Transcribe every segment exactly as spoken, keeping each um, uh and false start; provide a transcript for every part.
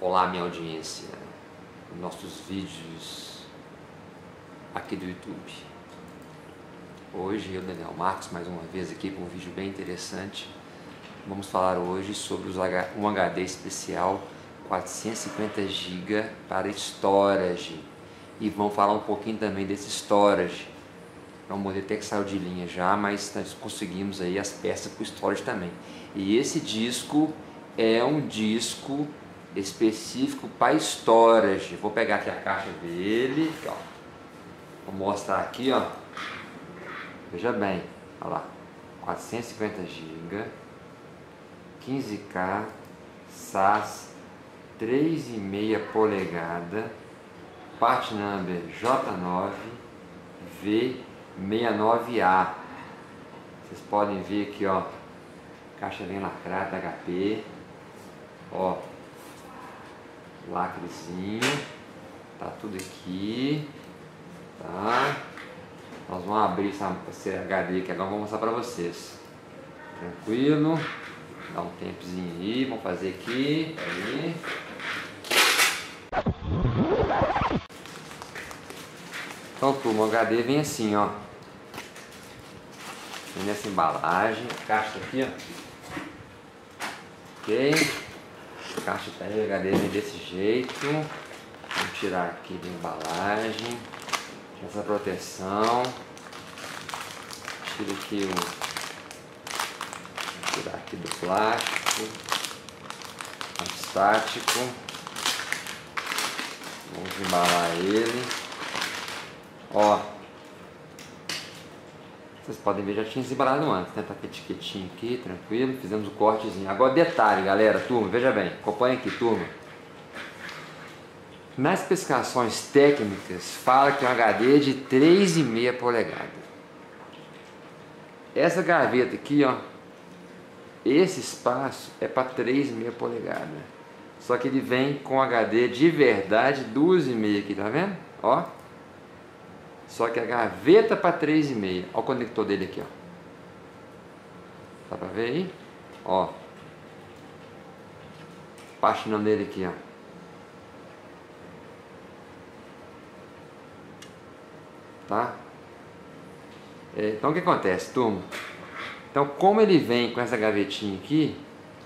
Olá, minha audiência, nossos vídeos aqui do YouTube. Hoje eu, Daniel Marcos, mais uma vez aqui com um vídeo bem interessante. Vamos falar hoje sobre um H D especial quatrocentos e cinquenta gigas para storage. E vamos falar um pouquinho também desse storage. É um modelo até que saiu de linha já, mas nós conseguimos aí as peças para o storage também. E esse disco é um disco específico para storage. Vou pegar aqui a caixa dele, ó. Vou mostrar aqui, ó. Veja bem, olha lá, quatrocentos e cinquenta gigas, quinze K, S A S, três vírgula cinco polegada, part number J nove V sessenta e nove A. Vocês podem ver aqui, ó, caixa bem lacrada da H P, ó, lacrezinho, tá tudo aqui, tá? Nós vamos abrir essa, esse H D aqui agora, vou mostrar pra vocês. Tranquilo, dá um tempozinho aí, vamos fazer aqui, aí. Então, turma, o H D vem assim, ó. Vem nessa embalagem, a caixa aqui, ó. Ok? A caixa tá aí, o H D vem desse jeito. Vamos tirar aqui da embalagem. Essa proteção. Tira aqui o. Vou tirar aqui do plástico. Antistático. Vamos embalar ele. Ó. Vocês podem ver, já tinha desembalado antes, né? Tá com a etiquetinha aqui, tranquilo. Fizemos o cortezinho. Agora detalhe, galera, turma, veja bem, acompanha aqui, turma. Nas especificações técnicas, fala que é um H D de três vírgula cinco polegadas. Essa gaveta aqui, ó, esse espaço é para três vírgula cinco polegadas. Só que ele vem com H D de verdade duas vírgula cinco aqui, tá vendo? Ó. Só que a gaveta para três vírgula cinco. Ó o conector dele aqui, ó. Dá para ver aí? Ó. Pastinão dele aqui, ó. Tá? É, então o que acontece, turma? Então, como ele vem com essa gavetinha aqui,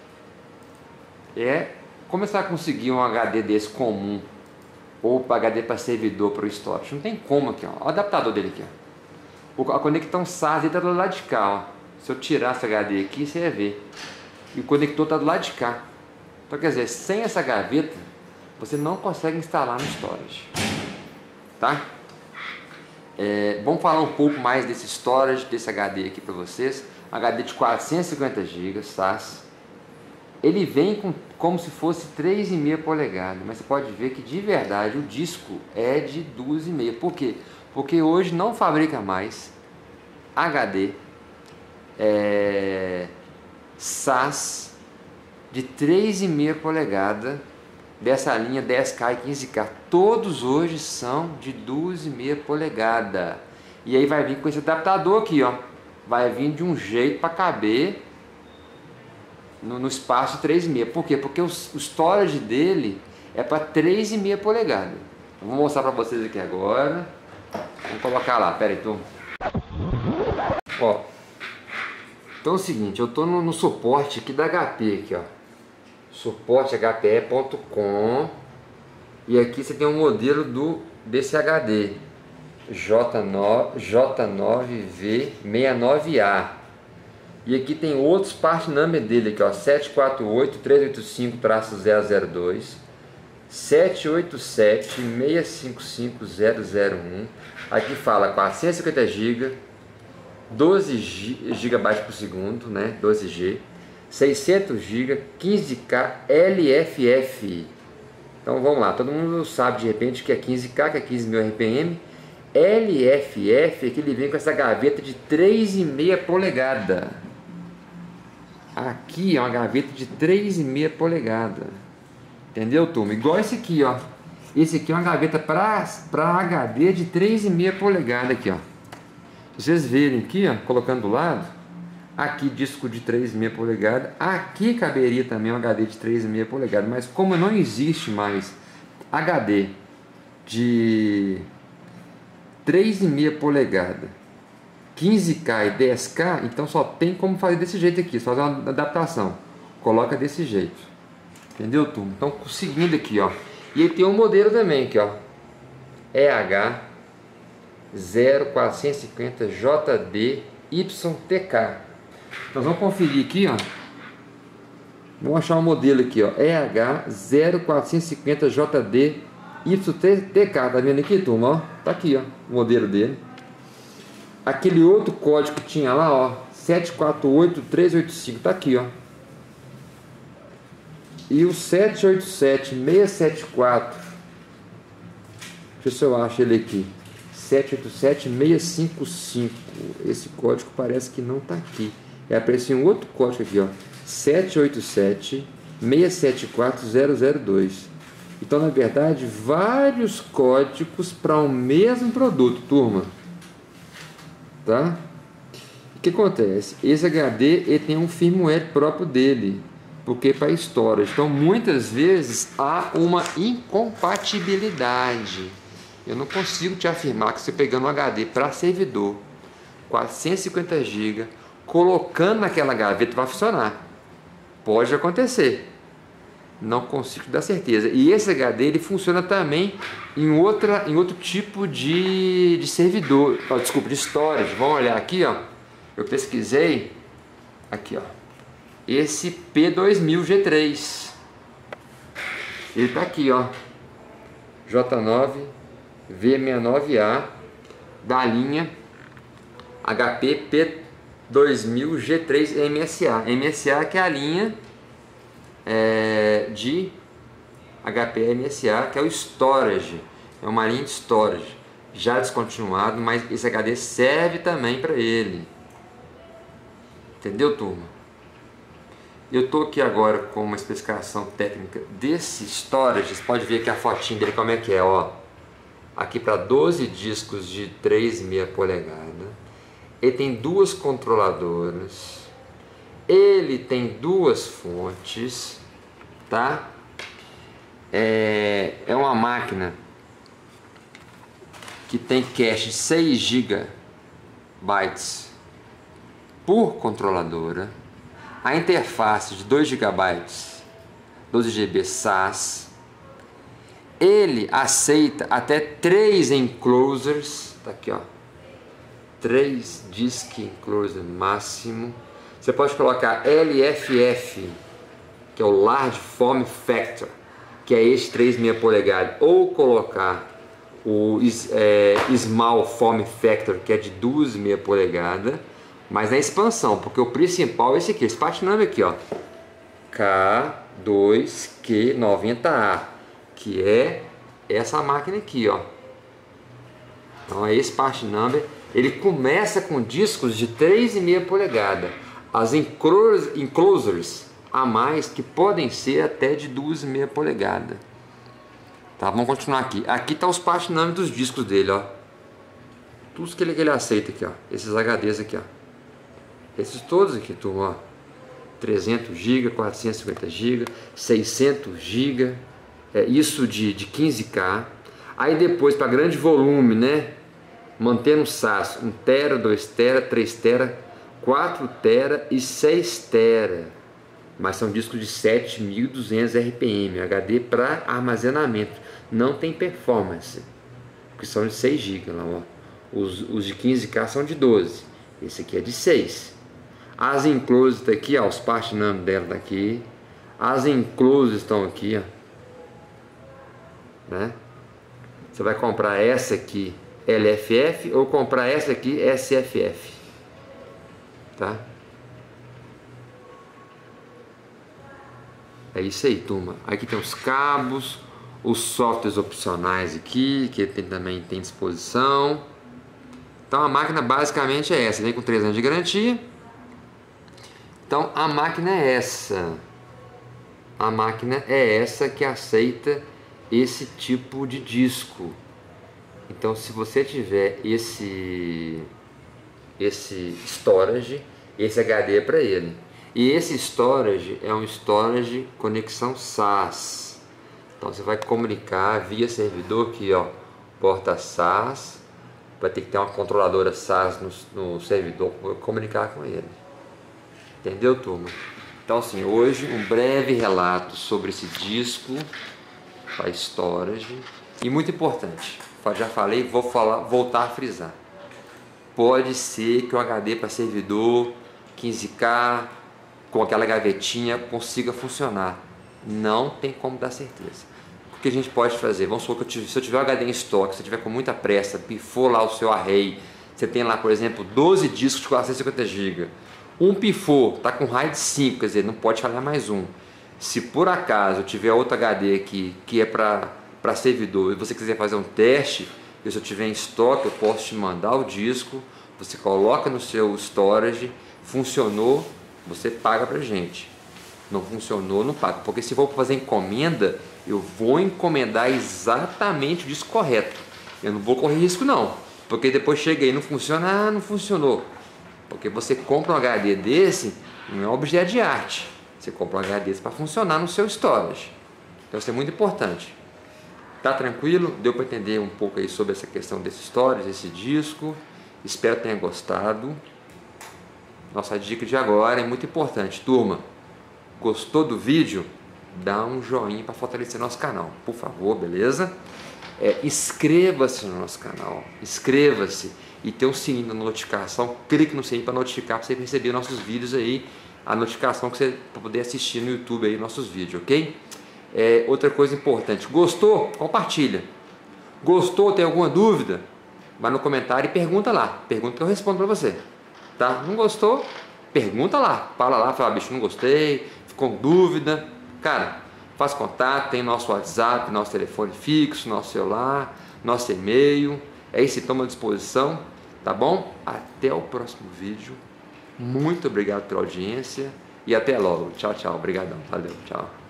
é como você vai conseguir um H D desse comum ou para H D para servidor para o storage? Não tem como aqui, ó. O adaptador dele aqui, ó. O, a conexão S A S está do lado de cá, ó. Se eu tirar esse H D aqui, você vai ver. E o conector está do lado de cá. Então, quer dizer, sem essa gaveta, você não consegue instalar no storage. Tá? É, vamos falar um pouco mais desse storage, desse H D aqui para vocês. H D de quatrocentos e cinquenta gigas, S A S. Ele vem com, como se fosse três vírgula cinco polegadas, mas você pode ver que de verdade o disco é de duas vírgula cinco. Por quê? Porque hoje não fabrica mais H D é, S A S de três vírgula cinco polegadas dessa linha dez K e quinze K. Todos hoje são de duas vírgula cinco polegadas. E aí vai vir com esse adaptador aqui, ó. Vai vir de um jeito para caber no, no espaço três vírgula cinco. Por quê? Porque o, o storage dele é para três vírgula cinco polegadas. Eu vou mostrar para vocês aqui agora. Vamos colocar lá, pera aí, turma. Ó. Então é o seguinte, eu tô no, no suporte aqui da H P aqui, ó. Suporte H P E ponto com. E aqui você tem um modelo do, desse H D J nove V sessenta e nove A. E aqui tem outros part number dele aqui, ó, sete quatro oito três oito cinco zero zero dois, sete oito sete seis cinco cinco zero zero um. Aqui fala quatrocentos e cinquenta gigas, doze gigabytes por segundo, né? doze G, seiscentos gigas, quinze K L F F. Então vamos lá, todo mundo sabe de repente que é quinze K, que é quinze mil R P M. L F F é que ele vem com essa gaveta de três vírgula cinco polegadas. Aqui é uma gaveta de três vírgula cinco polegadas. Entendeu, turma? Igual esse aqui, ó. Esse aqui é uma gaveta para H D de três vírgula cinco polegadas aqui, ó. Se vocês verem aqui, ó, colocando do lado, Aqui disco de três vírgula cinco polegadas. Aqui caberia também um H D de três vírgula cinco polegadas, mas como não existe mais H D de três vírgula cinco polegadas, quinze K e dez K, então só tem como fazer desse jeito aqui, só fazer uma adaptação. Coloca desse jeito. Entendeu, turma? Então, seguindo aqui, ó. E aí tem um modelo também aqui, ó. E H zero quatrocentos e cinquenta J D Y T K. Nós vamos conferir aqui, ó. Vamos achar um modelo aqui, ó. E H zero quatrocentos e cinquenta J D Y T K. Tá vendo aqui, turma? Ó, tá aqui, ó, o modelo dele. Aquele outro código que tinha lá, ó, sete quatro oito três oito cinco, tá aqui, ó. E o sete oito sete seis sete quatro, deixa eu ver se eu acho ele aqui, sete oito sete seis cinco cinco, esse código parece que não tá aqui. É, apareceu um outro código aqui, ó, sete oito sete seis sete quatro zero zero dois. Então, na verdade, vários códigos para o mesmo produto, turma. Tá? O que acontece? Esse H D ele tem um firmware próprio dele, porque para storage. Então, muitas vezes há uma incompatibilidade. Eu não consigo te afirmar que você pegando um H D para servidor, quatrocentos e cinquenta gigas, colocando naquela gaveta vai funcionar. Pode acontecer. Não consigo te dar certeza. E esse H D ele funciona também em, outra, em outro tipo de, de servidor. Oh, desculpa, de storage. Vamos olhar aqui, ó. Eu pesquisei aqui, ó. Esse P dois mil G três. Ele tá aqui, ó. J nove V sessenta e nove A da linha H P P dois mil G três M S A. M S A que é a linha É, de H P M S A, que é o storage, é uma linha de storage já descontinuado, mas esse H D serve também para ele. Entendeu, turma? Eu estou aqui agora com uma especificação técnica desse storage. Você pode ver aqui a fotinha dele como é que é, ó. Aqui para doze discos de três vírgula cinco polegadas. Ele tem duas controladoras. Ele tem duas fontes, tá? É, é uma máquina que tem cache de seis gigabytes por controladora. A interface de dois gigabytes, doze gigabytes S A S. Ele aceita até três enclosures, tá aqui, ó. três disk enclosure máximo. Você pode colocar L F F, que é o Large Form Factor, que é esse três vírgula cinco polegadas, ou colocar o é, Small Form Factor, que é de duas vírgula cinco polegadas, mas na expansão, porque o principal é esse aqui, esse part number aqui, ó, K dois Q noventa A, que é essa máquina aqui, ó. Então é esse part number. Ele começa com discos de três vírgula cinco polegadas. As enclosures a mais que podem ser até de duas vírgula cinco polegadas. Tá, vamos continuar aqui. Aqui tá os part number dos discos dele, ó. Tudo que ele, que ele aceita aqui, ó. Esses H Ds aqui, ó. Esses todos aqui, turma, ó. trezentos gigas, quatrocentos e cinquenta gigas, seiscentos gigas. É isso de, de quinze K. Aí depois para grande volume, né? Mantendo o S A S, um tera, dois tera, três tera, quatro tera e seis tera. Mas são discos de sete mil e duzentos R P M, H D para armazenamento. Não tem performance, porque são de seis gigas lá, ó. Os, os de quinze K são de doze. Esse aqui é de seis. As enclosures tá aqui, ó, os part number dela tá aqui. As enclosures estão aqui, ó. Né? Você vai comprar essa aqui L F F ou comprar essa aqui S F F, tá? É isso aí, turma. Aqui tem os cabos, os softwares opcionais aqui, que tem, também tem disposição. Então a máquina basicamente é essa, vem com três anos de garantia. Então a máquina é essa. A máquina é essa que aceita esse tipo de disco. Então se você tiver esse esse storage, esse H D é para ele. E esse storage é um storage conexão S A S. Então você vai comunicar via servidor aqui, ó, porta S A S. Vai ter que ter uma controladora S A S no, no servidor para comunicar com ele. Entendeu, turma? Então assim, hoje um breve relato sobre esse disco para storage. E muito importante, já falei, vou falar, voltar a frisar. Pode ser que o H D para servidor quinze K com aquela gavetinha consiga funcionar. Não tem como dar certeza. O que a gente pode fazer? Vamos supor que eu tive, se eu tiver o H D em estoque, se eu tiver com muita pressa, pifou lá o seu array, você tem lá, por exemplo, doze discos de quatrocentos e cinquenta gigas. Um pifou, está com RAID cinco, quer dizer, não pode falhar mais um. Se por acaso eu tiver outro H D aqui que é para para servidor e você quiser fazer um teste, e se eu tiver em estoque, eu posso te mandar o disco, você coloca no seu storage, funcionou, você paga pra gente. Não funcionou, não paga. Porque se for fazer encomenda, eu vou encomendar exatamente o disco correto. Eu não vou correr risco não, porque depois chega aí, não funciona, ah, não funcionou. Porque você compra um H D desse, não é um objeto de arte. Você compra um H D desse para funcionar no seu storage. Então isso é muito importante. Tá tranquilo? Deu para entender um pouco aí sobre essa questão desse storage, desse disco. Espero que tenha gostado. Nossa dica de agora é muito importante, turma. Gostou do vídeo? Dá um joinha para fortalecer nosso canal, por favor, beleza? É, inscreva-se no nosso canal, inscreva-se e tem um sininho da notificação, clique no sininho para notificar, para você receber nossos vídeos aí, a notificação que você para poder assistir no YouTube aí nossos vídeos, ok? É, outra coisa importante, gostou? Compartilha. Gostou? Tem alguma dúvida? Vai no comentário e pergunta lá, pergunta que eu respondo para você, tá? Não gostou? Pergunta lá, fala lá, fala, bicho, não gostei, ficou com dúvida. Cara, faz contato, tem nosso WhatsApp, nosso telefone fixo, nosso celular, nosso e-mail. É isso, toma à disposição, tá bom? Até o próximo vídeo. Muito obrigado pela audiência e até logo. Tchau, tchau. Obrigadão. Valeu, tchau.